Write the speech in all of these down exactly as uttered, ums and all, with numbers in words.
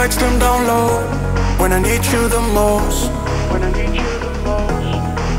lights dim down low when I need you the most. When I need you the most.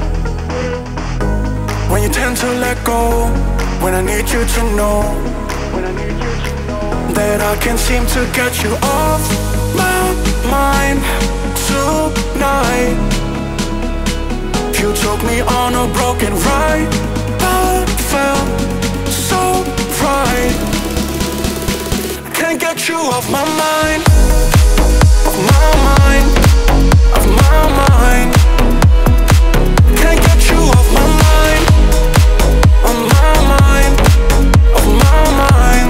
When you tend to let go, when I need you to know, when I need you to know that I can't seem to get you off my mind tonight. You took me on a broken ride, but felt so right. Can't get you off my mind, off my mind, off my mind. Can't get you off my mind, on my mind, off my mind.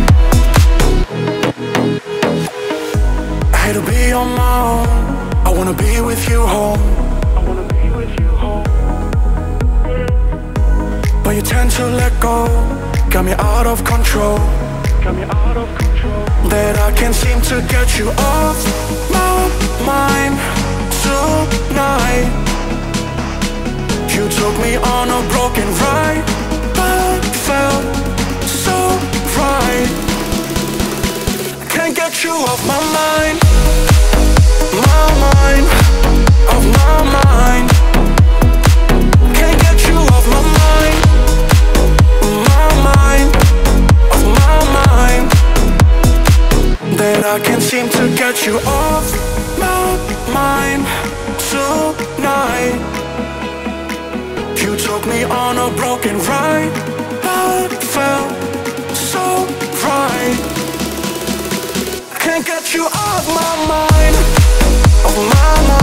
I hate to be on my own, I wanna be with you home. I wanna be with you home. But you tend to let go, got me out of control. Got me out of control. That I can't seem to get you off my mind tonight. You took me on a broken ride, but felt so right. Can't get you off my mind, my mind, off my mind. Can't get you off my mind, my mind, off my mind. That I can't seem to get you off my mind tonight. You took me on a broken ride, but felt so right. Can't get you off my mind, off my mind.